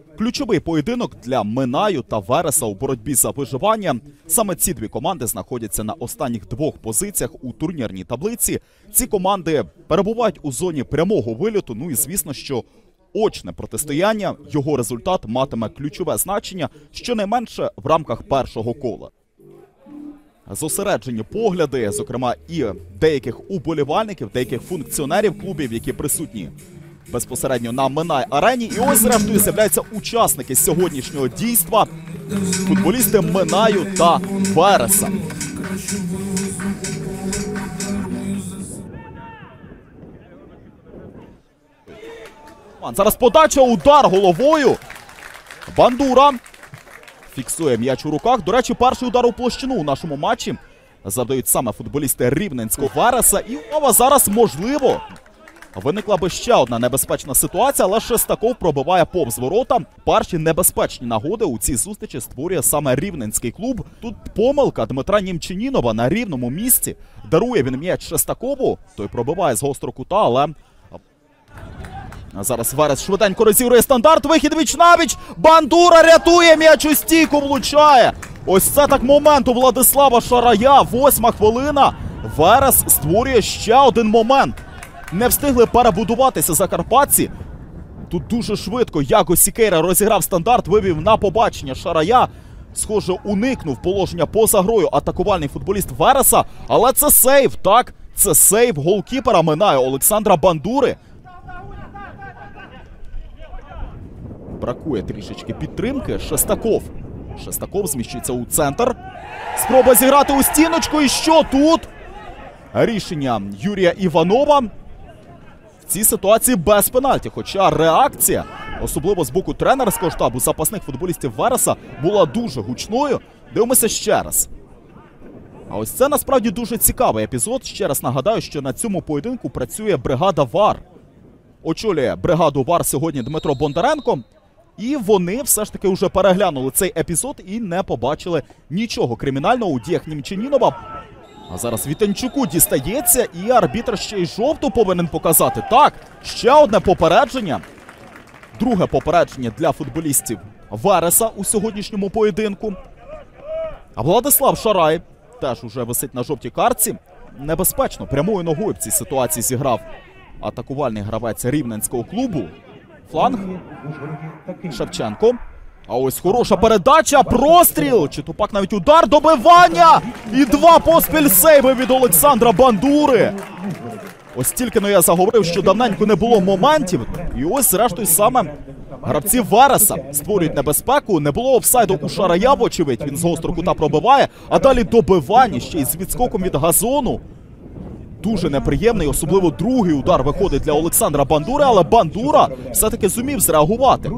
Ключовий поєдинок для Минаю та Вереса у боротьбі за виживання. Саме ці дві команди знаходяться на останніх двох позиціях у турнірній таблиці. Ці команди перебувають у зоні прямого вильоту. Ну і звісно, що очне протистояння, його результат матиме ключове значення, щонайменше в рамках першого кола. Зосереджені погляди, зокрема і деяких уболівальників, деяких функціонерів клубів, які присутні безпосередньо на Минай-арені. І ось, зрештою, з'являються учасники сьогоднішнього дійства. Футболісти Минаю та Вереса. Зараз подача, удар головою. Бандура фіксує м'яч у руках. До речі, перший удар у площину у нашому матчі завдають саме футболісти Рівненського Вереса. І умова зараз, можливо, виникла би ще одна небезпечна ситуація, але Шестаков пробиває повз ворота. Перші небезпечні нагоди у цій зустрічі створює саме Рівненський клуб. Тут помилка Дмитра Німчанінова на рівному місці. Дарує він м'яч Шестакову, той пробиває з гострого кута, але... Зараз Верес швиденько розігрує стандарт, вихід віч-навіч, Бандура рятує, м'яч у стійку влучає. Ось це так момент у Владислава Шарая, 8-ма хвилина. Верес створює ще один момент. Не встигли перебудуватися закарпатці. Тут дуже швидко Яго Сікейра розіграв стандарт, вивів на побачення Шарая. Схоже, уникнув положення поза грою атакувальний футболіст Вереса. Але це сейв, так? Це сейв голкіпера Минаю Олександра Бандури. Бракує трішечки підтримки. Шестаков зміщується у центр. Спроба зіграти у стіночку. І що тут? Рішення Юрія Іванова. В цій ситуації без пенальті. Хоча реакція, особливо з боку тренерського штабу запасних футболістів Вереса, була дуже гучною. Дивимося ще раз. А ось це насправді дуже цікавий епізод. Ще раз нагадаю, що на цьому поєдинку працює бригада ВАР. Очолює бригаду ВАР сьогодні Дмитро Бондаренко. І вони все ж таки вже переглянули цей епізод і не побачили нічого кримінального у діях Німчанінова. А зараз Вітенчуку дістається, і арбітр ще й жовту повинен показати. Так, ще одне попередження. Друге попередження для футболістів Вереса у сьогоднішньому поєдинку. А Владислав Шарай теж уже висить на жовтій картці. Небезпечно, прямою ногою в цій ситуації зіграв атакувальний гравець Рівненського клубу. Фланг. Шевченко. А ось хороша передача, простріл, чи тупак навіть удар, добивання! І два поспіль сейви від Олександра Бандури. Ось тільки-но я заговорив, що давненько не було моментів. І ось, зрештою, саме гравці Вереса створюють небезпеку. Не було офсайду у Шарая, вочевидь, він з гострого кута пробиває. А далі добивання, ще й з відскоком від газону. Дуже неприємний, особливо другий удар виходить для Олександра Бандури, але Бандура все-таки зумів зреагувати.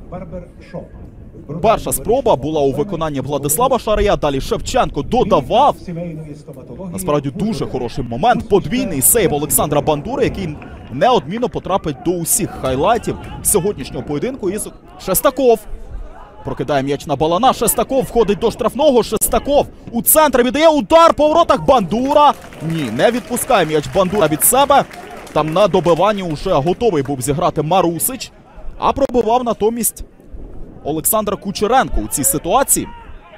Перша спроба була у виконанні Владислава Шарая, далі Шевченко додавав. Насправді дуже хороший момент, подвійний сейв Олександра Бандури, який неодмінно потрапить до усіх хайлайтів сьогоднішнього поєдинку. І Шестаков прокидає м'яч на Балана, Шестаков входить до штрафного, Шестаков у центр віддає удар по воротах, Бандура. Ні, не відпускає м'яч Бандура від себе. Там на добиванні вже готовий був зіграти Марусич, а пробивав натомість Олександр Кучеренко у цій ситуації.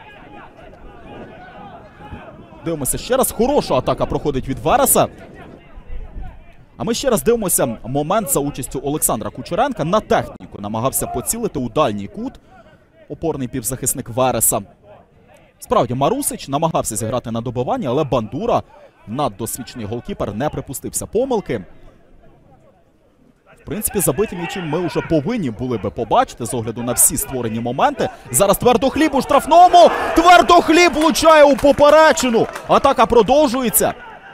Дивимося ще раз, хороша атака проходить від Вереса. А ми ще раз дивимося момент за участю Олександра Кучеренка. На техніку намагався поцілити у дальній кут опорний півзахисник Вереса. Справді, Марусич намагався зіграти на добиванні, але Бандура, наддосвідчений голкіпер, не припустився помилки. В принципі, забиті м'ячі ми вже повинні були би побачити з огляду на всі створені моменти. Зараз Твердохліб у штрафному. Твердохліб влучає у поперечину. Атака продовжується.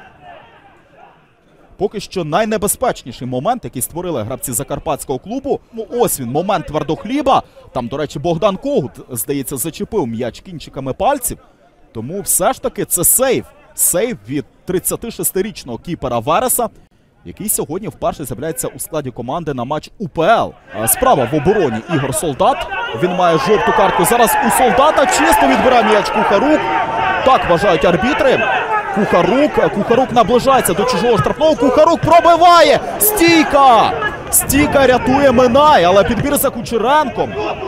Поки що найнебезпечніший момент, який створили гравці закарпатського клубу. Ну, ось він, момент Твердохліба. Там, до речі, Богдан Когут, здається, зачепив м'яч кінчиками пальців. Тому все ж таки це сейв. Сейв від 36-річного кіпера Вереса, який сьогодні вперше з'являється у складі команди на матч УПЛ. Справа в обороні Ігор Солдат. Він має жовту картку. Зараз у Солдата чисто відбирає м'яч Кухарук. Так вважають арбітри. Кухарук наближається до чужого штрафного. Кухарук пробиває! Стійка! Стійка рятує Минай, але підбір за Кучеренком.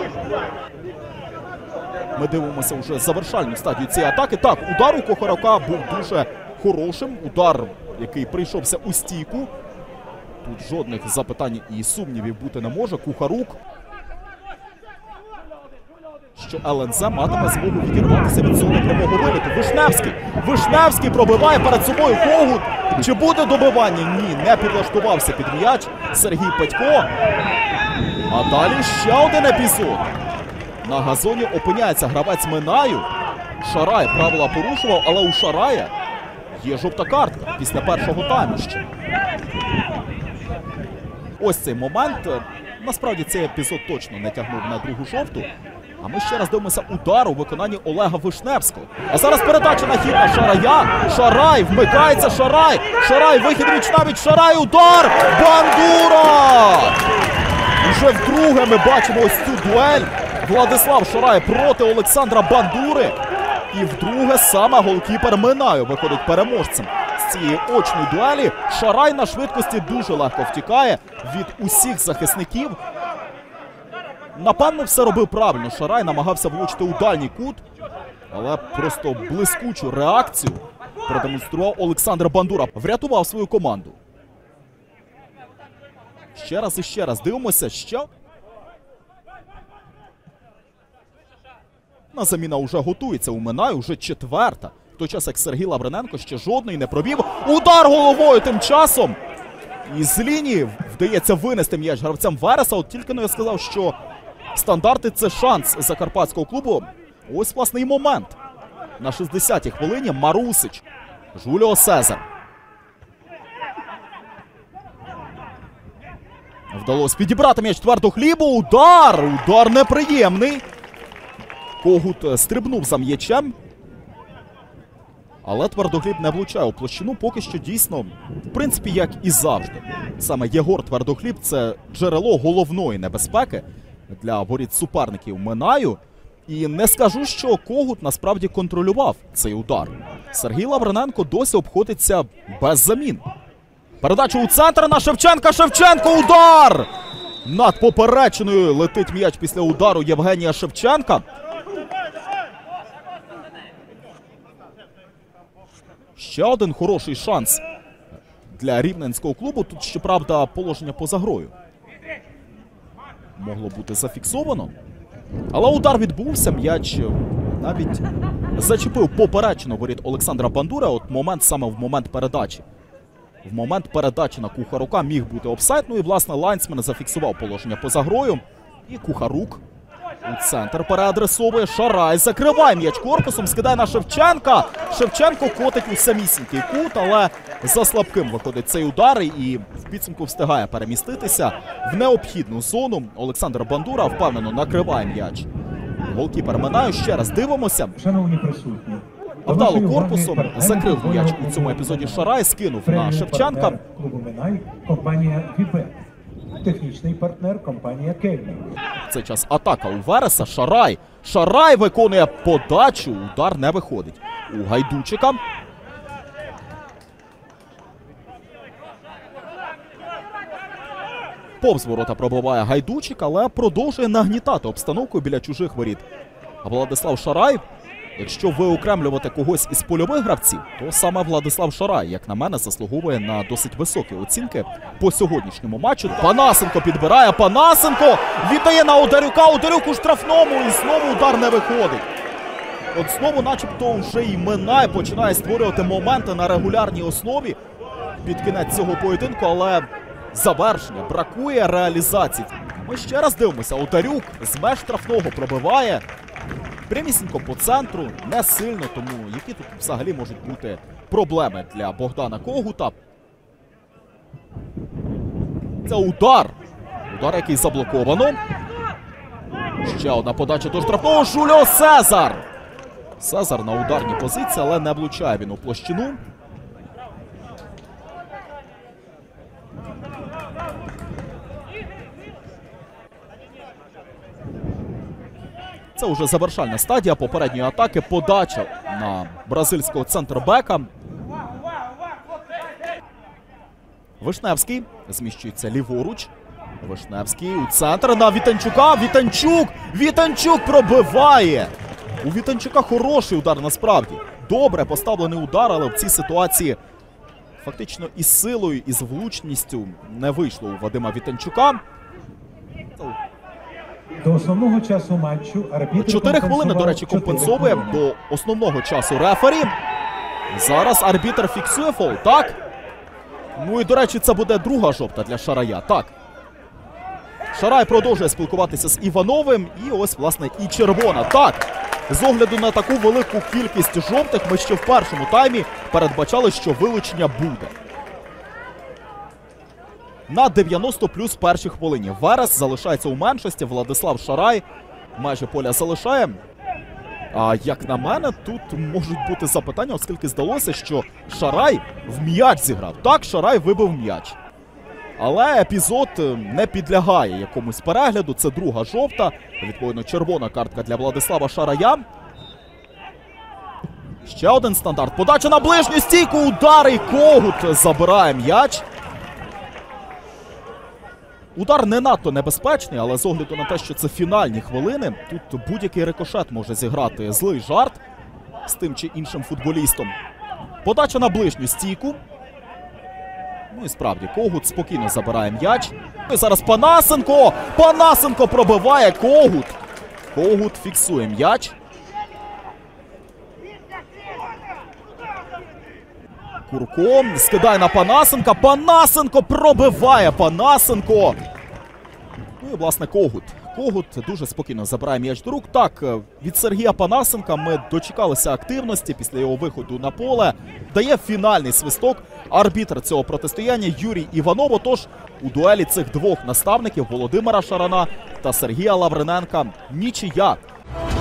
Ми дивимося вже завершальну стадію цієї атаки. Так, удар у Кухарука був дуже хорошим. Удар, який прийшовся у стійку. Тут жодних запитань і сумнівів бути не може. Кухарук, що ЛНЗ матиме змогу відірватися від зони прямого виліту. Вишневський. Вишневський пробиває перед собою Когут. Чи буде добивання? Ні, не підлаштувався під м'яч Сергій Петько. А далі ще один епізод. На газоні опиняється гравець Минаю. Шарай правила порушував, але у Шарая є жовта картка після першого тайму ще. Ось цей момент. Насправді цей епізод точно не тягнув на другу жовту. А ми ще раз дивимося удар у виконанні Олега Вишневського. А зараз передача на хід на Шарая. Шарай, вмикається Шарай. Шарай, вихід віч-навіч, Шарай, удар! Бандура! Уже вдруге ми бачимо ось цю дуель. Владислав Шарай проти Олександра Бандури. І вдруге саме голкіпер Минаю виходить переможцем з цієї очної дуелі. Шарай на швидкості дуже легко втікає від усіх захисників. Напевно, все робив правильно. Шарай намагався влучити у дальній кут. Але просто блискучу реакцію продемонстрував Олександр Бандура. Врятував свою команду. Ще раз і ще раз дивимося, що... На заміна вже готується у Минаю, вже четверта. В той час, як Сергій Лавриненко ще жодної не пробів. Удар головою тим часом. І з лінії вдається винести м'яч гравцям Вереса. От тільки я сказав, що стандарти – це шанс закарпатського клубу. Ось, власне, і момент. На 60-й хвилині Марусич. Жуліо Сезар. Вдалося підібрати м'яч Твердохлібу. Удар! Удар неприємний. Когут стрибнув за м'ячем. Але Твердохліб не влучає у площину. Поки що дійсно, в принципі, як і завжди. Саме Єгор Твердохліб – це джерело головної небезпеки для воріт суперників Минаю. І не скажу, що Когут насправді контролював цей удар. Сергій Лавриненко досі обходиться без замін. Передача у центр на Шевченка. Шевченко, удар! Над поперечиною летить м'яч після удару Євгенія Шевченка. Ще один хороший шанс для рівненського клубу. Тут, щоправда, положення поза грою могло бути зафіксовано. Але удар відбувся, м'яч навіть зачепив поперечину воріт Олександра Бандура. От момент саме в момент передачі. В момент передачі на Кухарука міг бути офсайд. Ну і, власне, лайнсмен зафіксував положення поза грою. І Кухарук у центр переадресовує. Шарай закриває м'яч корпусом, скидає на Шевченка. Шевченко котить у самісінький кут, але за слабким виходить цей удар і в підсумку встигає переміститися в необхідну зону. Олександр Бандура впевнено накриває м'яч. Голкіпер Минаю. Ще раз дивимося. Шановні присутні, вдало корпусом закрив м'яч у цьому епізоді Шарай, скинув на Шевченка. Клубу Минай, компанія Вібет. Технічний партнер компанія Кеві. В цей час атака у Вереса. Шарай. Шарай виконує подачу. Удар не виходить у Гайдучика. Повз ворота пробиває Гайдучик, але продовжує нагнітати обстановку біля чужих воріт. А Владислав Шарай, якщо виокремлювати когось із польових гравців, то саме Владислав Шарай, як на мене, заслуговує на досить високі оцінки по сьогоднішньому матчу. Панасенко підбирає, Панасенко віддає на Одарюка, Одарюк у штрафному і знову удар не виходить. От знову начебто вже і Минай починає створювати моменти на регулярній основі під кінець цього поєдинку, але завершення, бракує реалізації. Ми ще раз дивимося, Одарюк з меж штрафного пробиває. Прямісінько по центру, не сильно, тому які тут взагалі можуть бути проблеми для Богдана Когута. Це удар. Удар, який заблоковано. Ще одна подача до штрафного. Жуліо Сезар. Сезар на ударній позиції, але не влучає він у площину. Це вже завершальна стадія попередньої атаки. Подача на бразильського центрбека. Вишневський зміщується ліворуч. Вишневський у центр на Вітанчука. Вітанчук пробиває. У Вітанчука хороший удар насправді. Добре поставлений удар, але в цій ситуації фактично із силою, із влучністю не вийшло у Вадима Вітанчука. До основного часу матчу арбітр 4 хвилини, до речі, компенсовує до основного часу рефері. Зараз арбітр фіксує фол, так? Ну і, до речі, це буде друга жовта для Шарая, так. Шарай продовжує спілкуватися з Івановим. І ось, власне, і червона. Так, з огляду на таку велику кількість жовтих, ми ще в першому таймі передбачали, що вилучення буде. На 90 плюс першій хвилині. Верес залишається у меншості. Владислав Шарай майже поля залишає. А як на мене, тут можуть бути запитання, оскільки здалося, що Шарай в м'яч зіграв. Так, Шарай вибив м'яч. Але епізод не підлягає якомусь перегляду. Це друга жовта. Відповідно, червона картка для Владислава Шарая. Ще один стандарт. Подача на ближню стійку. Удар і Когут забирає м'яч. Удар не надто небезпечний, але з огляду на те, що це фінальні хвилини, тут будь-який рикошет може зіграти злий жарт з тим чи іншим футболістом. Подача на ближню стійку. Ну і справді, Когут спокійно забирає м'яч. І зараз Панасенко! Панасенко пробиває Когут. Когут фіксує м'яч. Курко скидає на Панасенка. Панасенко пробиває Панасенко. Ну і, власне, Когут. Когут дуже спокійно забирає м'яч до рук. Так, від Сергія Панасенка ми дочекалися активності після його виходу на поле. Дає фінальний свисток арбітр цього протистояння Юрій Іванов. Отож, у дуелі цих двох наставників Володимира Шарана та Сергія Лавриненка нічия.